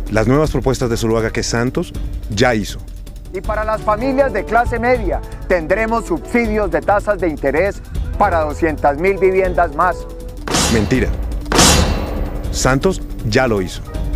Las nuevas propuestas de Zuluaga que Santos ya hizo. Y para las familias de clase media tendremos subsidios de tasas de interés para 200.000 viviendas más. Mentira. Santos ya lo hizo.